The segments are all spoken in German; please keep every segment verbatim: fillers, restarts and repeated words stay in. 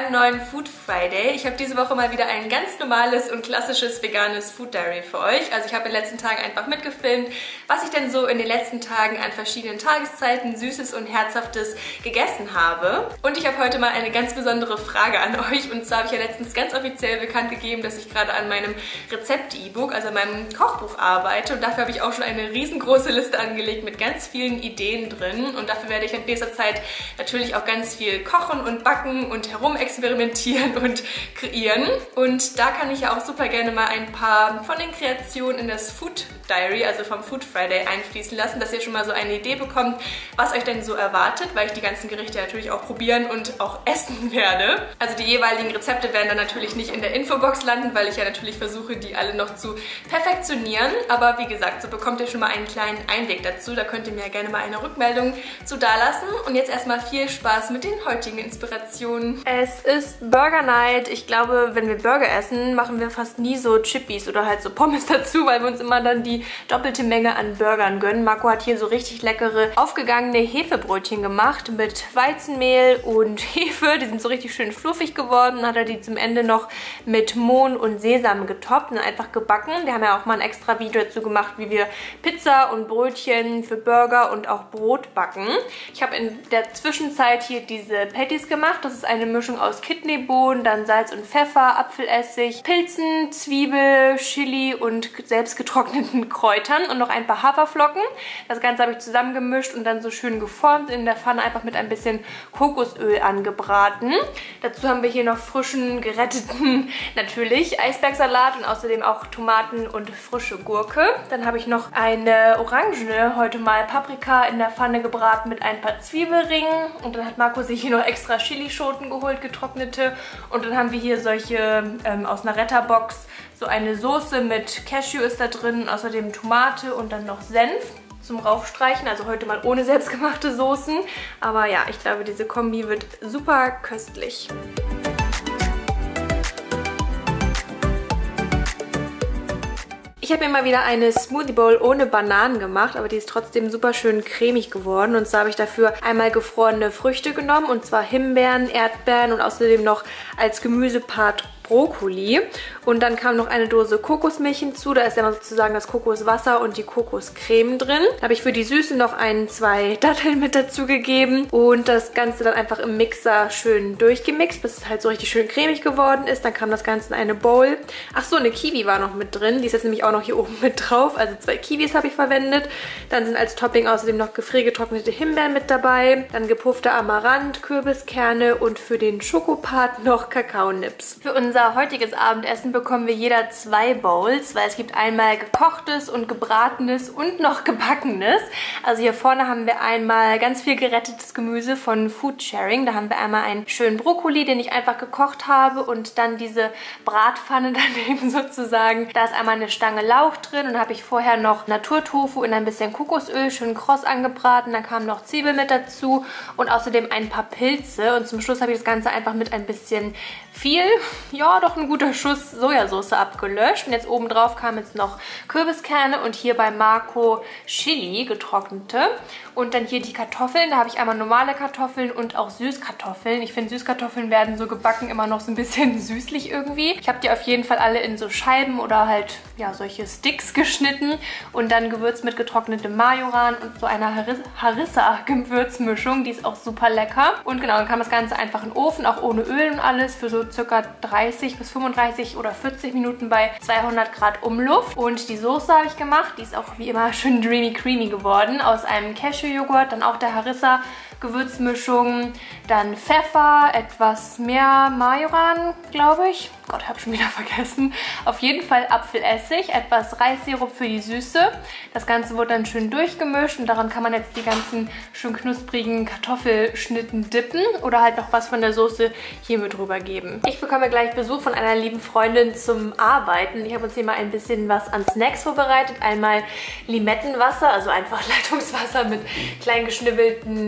einem neuen Food Friday. Ich habe diese Woche mal wieder ein ganz normales und klassisches veganes Food Diary für euch. Also ich habe in den letzten Tagen einfach mitgefilmt, was ich denn so in den letzten Tagen an verschiedenen Tageszeiten Süßes und Herzhaftes gegessen habe. Und ich habe heute mal eine ganz besondere Frage an euch. Und zwar habe ich ja letztens ganz offiziell bekannt gegeben, dass ich gerade an meinem Rezept-E-Book, also an meinem Kochbuch arbeite. Und dafür habe ich auch schon eine riesengroße Liste angelegt mit ganz vielen Ideen drin. Und dafür werde ich in nächster Zeit natürlich auch ganz viel kochen und backen und herumexperimentieren und kreieren. Und da kann ich ja auch super gerne mal ein paar von den Kreationen in das Food Diary, also vom Food Friday, einfließen lassen, dass ihr schon mal so eine Idee bekommt, was euch denn so erwartet, weil ich die ganzen Gerichte natürlich auch probieren und auch essen werde. Also die jeweiligen Rezepte werden dann natürlich nicht in der Infobox landen, weil ich ja natürlich versuche, die alle noch zu perfektionieren. Aber wie gesagt, so bekommt ihr schon mal einen kleinen Einblick dazu. Da könnt ihr mir ja gerne mal eine Rückmeldung zu dalassen. Und jetzt erstmal viel Spaß mit den heutigen Inspirationen. Es ist Burger Night. Ich glaube, wenn wir Burger essen, machen wir fast nie so Chippies oder halt so Pommes dazu, weil wir uns immer dann die doppelte Menge an Burgern gönnen. Marco hat hier so richtig leckere, aufgegangene Hefebrötchen gemacht mit Weizenmehl und Hefe. Die sind so richtig schön fluffig geworden. Dann hat er die zum Ende noch mit Mohn und Sesam getoppt und einfach gebacken. Wir haben ja auch mal ein extra Video dazu gemacht, wie wir Pizza und Brötchen für Burger und auch Brot backen. Ich habe in der Zwischenzeit hier diese Patties gemacht. Das ist eine Mischung aus Kidneybohnen, dann Salz und Pfeffer, Apfelessig, Pilzen, Zwiebel, Chili und selbst getrockneten Kräutern und noch ein paar Haferflocken. Das Ganze habe ich zusammengemischt und dann so schön geformt, in der Pfanne einfach mit ein bisschen Kokosöl angebraten. Dazu haben wir hier noch frischen, geretteten, natürlich, Eisbergsalat und außerdem auch Tomaten und frische Gurke. Dann habe ich noch eine orangene, heute mal Paprika in der Pfanne gebraten mit ein paar Zwiebelringen. Und dann hat Marco sich hier noch extra Chilischoten geholt, getrocknete. Und dann haben wir hier solche ähm, aus einer Retterbox, so eine Soße mit Cashew ist da drin, außerdem Tomate und dann noch Senf zum Raufstreichen. Also heute mal ohne selbstgemachte Soßen. Aber ja, ich glaube, diese Kombi wird super köstlich. Ich habe mir mal wieder eine Smoothie Bowl ohne Bananen gemacht, aber die ist trotzdem super schön cremig geworden. Und zwar habe ich dafür einmal gefrorene Früchte genommen, und zwar Himbeeren, Erdbeeren und außerdem noch als Gemüsepart Brokkoli. Und dann kam noch eine Dose Kokosmilch hinzu. Da ist ja sozusagen das Kokoswasser und die Kokoscreme drin. Da habe ich für die Süße noch ein, zwei Datteln mit dazu gegeben und das Ganze dann einfach im Mixer schön durchgemixt, bis es halt so richtig schön cremig geworden ist. Dann kam das Ganze in eine Bowl. Ach so, eine Kiwi war noch mit drin. Die ist jetzt nämlich auch noch hier oben mit drauf. Also zwei Kiwis habe ich verwendet. Dann sind als Topping außerdem noch gefriergetrocknete Himbeeren mit dabei. Dann gepuffter Amaranth, Kürbiskerne und für den Schokopart noch Kakaonips. Für unser heutiges Abendessen bekommen wir jeder zwei Bowls, weil es gibt einmal gekochtes und gebratenes und noch gebackenes. Also hier vorne haben wir einmal ganz viel gerettetes Gemüse von Food Sharing. Da haben wir einmal einen schönen Brokkoli, den ich einfach gekocht habe, und dann diese Bratpfanne daneben sozusagen. Da ist einmal eine Stange Lauch drin und habe ich vorher noch Naturtofu in ein bisschen Kokosöl schön kross angebraten. Dann kam noch Zwiebel mit dazu und außerdem ein paar Pilze. Und zum Schluss habe ich das Ganze einfach mit ein bisschen viel, ja doch ein guter Schuss Sojasauce abgelöscht. Und jetzt oben drauf kamen jetzt noch Kürbiskerne und hier bei Marco Chili, getrocknete. Und dann hier die Kartoffeln. Da habe ich einmal normale Kartoffeln und auch Süßkartoffeln. Ich finde, Süßkartoffeln werden so gebacken immer noch so ein bisschen süßlich irgendwie. Ich habe die auf jeden Fall alle in so Scheiben oder halt ja solche Sticks geschnitten und dann gewürzt mit getrocknetem Majoran und so einer Harissa-Gewürzmischung. Die ist auch super lecker. Und genau, dann kam das Ganze einfach in den Ofen, auch ohne Öl und alles, für so circa dreißig bis fünfunddreißig oder vierzig Minuten bei zweihundert Grad Umluft. Und die Soße habe ich gemacht. Die ist auch wie immer schön dreamy creamy geworden. Aus einem Cashew-Joghurt, dann auch der Harissa Gewürzmischung, dann Pfeffer, etwas mehr Majoran, glaube ich. Gott, habe schon wieder vergessen. Auf jeden Fall Apfelessig, etwas Reissirup für die Süße. Das Ganze wurde dann schön durchgemischt und daran kann man jetzt die ganzen schön knusprigen Kartoffelschnitten dippen oder halt noch was von der Soße hier mit drüber geben. Ich bekomme gleich Besuch von einer lieben Freundin zum Arbeiten. Ich habe uns hier mal ein bisschen was an Snacks vorbereitet. Einmal Limettenwasser, also einfach Leitungswasser mit klein geschnibbelten Bio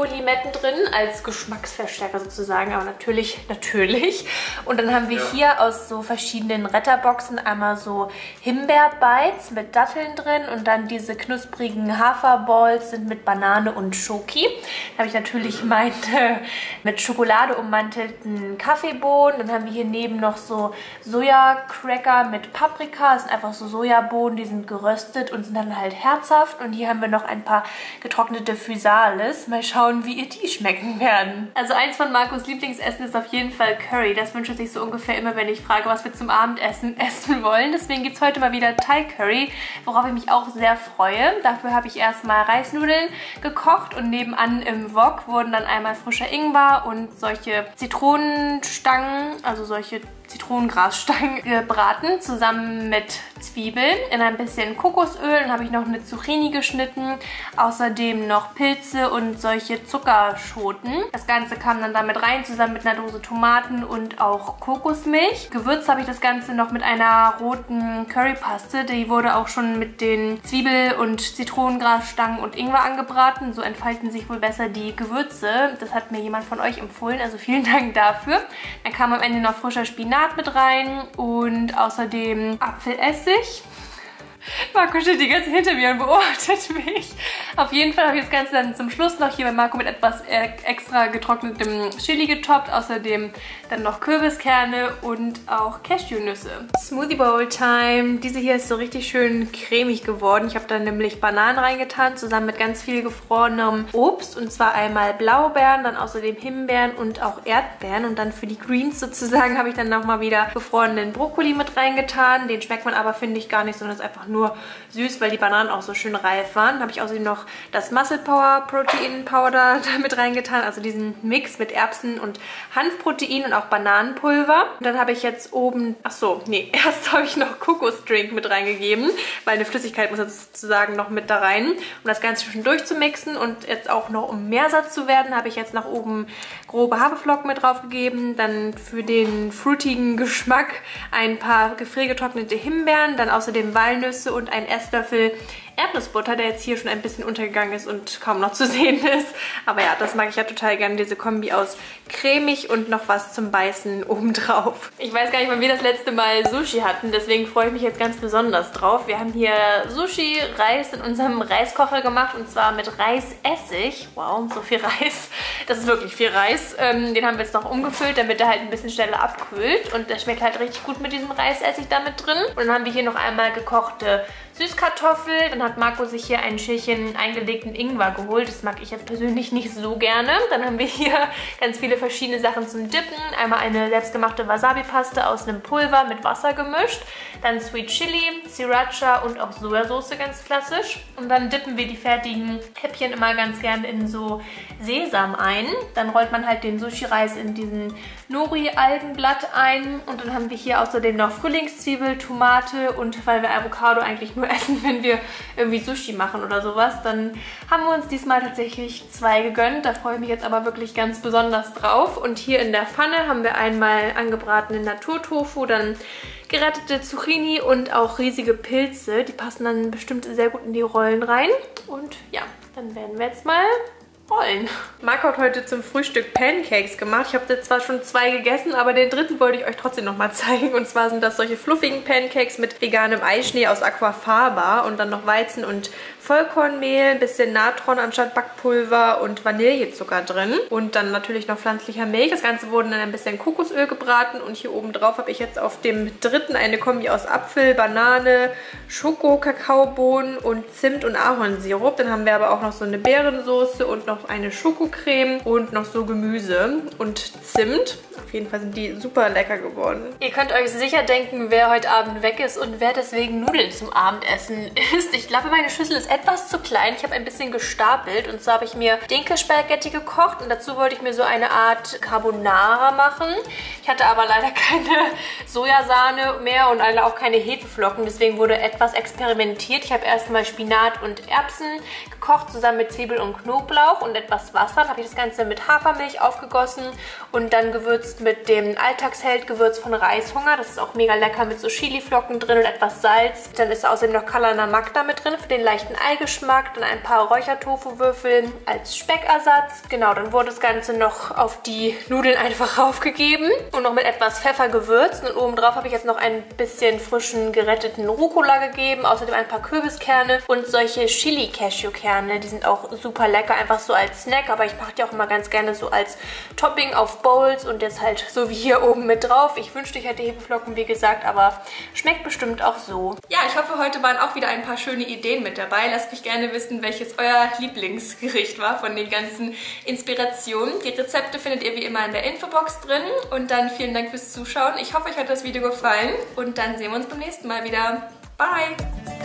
Bio-Limetten drin, als Geschmacksverstärker sozusagen, aber natürlich, natürlich. Und dann haben wir ja. hier aus so verschiedenen Retterboxen einmal so Himbeerbites mit Datteln drin und dann diese knusprigen Haferballs sind mit Banane und Schoki. Da habe ich natürlich meine mit Schokolade ummantelten Kaffeebohnen. Dann haben wir hier neben noch so Soja-Cracker mit Paprika. Das sind einfach so Sojabohnen, die sind geröstet und sind dann halt herzhaft. Und hier haben wir noch ein paar getrocknete Physalis. Mal schauen, wie ihr die schmecken werden. Also eins von Marcos Lieblingsessen ist auf jeden Fall Curry. Das wünscht er sich so ungefähr immer, wenn ich frage, was wir zum Abendessen essen wollen. Deswegen gibt es heute mal wieder Thai Curry, worauf ich mich auch sehr freue. Dafür habe ich erstmal Reisnudeln gekocht und nebenan im Wok wurden dann einmal frischer Ingwer und solche Zitronenstangen, also solche Zitronengrasstangen gebraten, zusammen mit Zwiebeln in ein bisschen Kokosöl. Dann habe ich noch eine Zucchini geschnitten, außerdem noch Pilze und solche Zuckerschoten. Das Ganze kam dann damit rein, zusammen mit einer Dose Tomaten und auch Kokosmilch. Gewürzt habe ich das Ganze noch mit einer roten Currypaste. Die wurde auch schon mit den Zwiebel- und Zitronengrasstangen und Ingwer angebraten. So entfalten sich wohl besser die Gewürze. Das hat mir jemand von euch empfohlen, also vielen Dank dafür. Dann kam am Ende noch frischer Spinat mit rein und außerdem Apfelessig. Marco steht die ganze Zeit hinter mir und beobachtet mich. Auf jeden Fall habe ich das Ganze dann zum Schluss noch hier bei Marco mit etwas extra getrocknetem Chili getoppt. Außerdem dann noch Kürbiskerne und auch Cashewnüsse. Smoothie Bowl Time. Diese hier ist so richtig schön cremig geworden. Ich habe da nämlich Bananen reingetan, zusammen mit ganz viel gefrorenem Obst. Und zwar einmal Blaubeeren, dann außerdem Himbeeren und auch Erdbeeren. Und dann für die Greens sozusagen habe ich dann nochmal wieder gefrorenen Brokkoli mit reingetan. Den schmeckt man aber, finde ich, gar nicht, sondern ist einfach nur süß, weil die Bananen auch so schön reif waren. Dann habe ich außerdem noch das Muscle Power Protein Powder mit reingetan, also diesen Mix mit Erbsen und Hanfprotein und auch Bananenpulver. Und dann habe ich jetzt oben, ach so, nee, erst habe ich noch Kokosdrink mit reingegeben, weil eine Flüssigkeit muss jetzt sozusagen noch mit da rein, um das Ganze zwischendurch zu mixen. Und jetzt auch noch, um mehr Satz zu werden, habe ich jetzt nach oben grobe Haferflocken mit drauf gegeben. Dann für den fruitigen Geschmack ein paar gefriergetrocknete Himbeeren, dann außerdem Walnüsse und ein Esslöffel Erdnussbutter, der jetzt hier schon ein bisschen untergegangen ist und kaum noch zu sehen ist. Aber ja, das mag ich ja total gerne, diese Kombi aus cremig und noch was zum Beißen obendrauf. Ich weiß gar nicht, wann wir das letzte Mal Sushi hatten, deswegen freue ich mich jetzt ganz besonders drauf. Wir haben hier Sushi-Reis in unserem Reiskocher gemacht und zwar mit Reisessig. Wow, so viel Reis. Das ist wirklich viel Reis. Ähm, den haben wir jetzt noch umgefüllt, damit er halt ein bisschen schneller abkühlt. Und der schmeckt halt richtig gut mit diesem Reisessig da mit drin. Und dann haben wir hier noch einmal gekochte Süßkartoffel. Dann hat Marco sich hier ein Schälchen eingelegten Ingwer geholt. Das mag ich jetzt persönlich nicht so gerne. Dann haben wir hier ganz viele verschiedene Sachen zum Dippen. Einmal eine selbstgemachte Wasabi-Paste aus einem Pulver mit Wasser gemischt. Dann Sweet Chili, Sriracha und auch Sojasauce, ganz klassisch. Und dann dippen wir die fertigen Häppchen immer ganz gerne in so Sesam ein. Dann rollt man halt den Sushi-Reis in diesen Nori-Algenblatt ein. Und dann haben wir hier außerdem noch Frühlingszwiebel, Tomate und weil wir Avocado eigentlich nur essen, wenn wir irgendwie Sushi machen oder sowas, dann haben wir uns diesmal tatsächlich zwei gegönnt. Da freue ich mich jetzt aber wirklich ganz besonders drauf. Und hier in der Pfanne haben wir einmal angebratenen Naturtofu, dann gerettete Zucchini und auch riesige Pilze. Die passen dann bestimmt sehr gut in die Rollen rein. Und ja, dann werden wir jetzt mal rollen. Marco hat heute zum Frühstück Pancakes gemacht. Ich habe jetzt zwar schon zwei gegessen, aber den dritten wollte ich euch trotzdem noch mal zeigen. Und zwar sind das solche fluffigen Pancakes mit veganem Eischnee aus Aquafaba und dann noch Weizen- und Vollkornmehl, ein bisschen Natron anstatt Backpulver und Vanillezucker drin. Und dann natürlich noch pflanzlicher Milch. Das Ganze wurde in ein bisschen Kokosöl gebraten. Und hier oben drauf habe ich jetzt auf dem dritten eine Kombi aus Apfel, Banane, Schoko, Kakaobohnen und Zimt und Ahornsirup. Dann haben wir aber auch noch so eine Beerensoße und noch eine Schokocreme und noch so Gemüse und Zimt. Auf jeden Fall sind die super lecker geworden. Ihr könnt euch sicher denken, wer heute Abend weg ist und wer deswegen Nudeln zum Abendessen isst. Ich glaube, meine Schüssel ist etwas zu klein. Ich habe ein bisschen gestapelt und zwar habe ich mir Dinkelspaghetti gekocht und dazu wollte ich mir so eine Art Carbonara machen. Ich hatte aber leider keine Sojasahne mehr und leider auch keine Hefeflocken, deswegen wurde etwas experimentiert. Ich habe erstmal Spinat und Erbsen gekocht, zusammen mit Zwiebel und Knoblauch Knoblauch und etwas Wasser. Dann habe ich das Ganze mit Hafermilch aufgegossen und dann gewürzt mit dem Alltagsheld-Gewürz von Reishunger. Das ist auch mega lecker mit so Chiliflocken drin und etwas Salz. Dann ist außerdem noch Kalana Magda mit drin für den leichten Eigeschmack. Dann ein paar Räuchertofu-Würfel als Speckersatz. Genau, dann wurde das Ganze noch auf die Nudeln einfach raufgegeben und noch mit etwas Pfeffer gewürzt. Und obendrauf habe ich jetzt noch ein bisschen frischen geretteten Rucola gegeben. Außerdem ein paar Kürbiskerne und solche Chili-Cashew-Kerne. Die sind auch super lecker, einfach so als Snack. Aber ich mache die auch immer ganz gerne so als Topping auf Bowls und jetzt halt so wie hier oben mit drauf. Ich wünschte, ich hätte Hefeflocken, wie gesagt, aber schmeckt bestimmt auch so. Ja, ich hoffe, heute waren auch wieder ein paar schöne Ideen mit dabei. Lasst mich gerne wissen, welches euer Lieblingsgericht war von den ganzen Inspirationen. Die Rezepte findet ihr wie immer in der Infobox drin. Und dann vielen Dank fürs Zuschauen. Ich hoffe, euch hat das Video gefallen und dann sehen wir uns beim nächsten Mal wieder. Bye!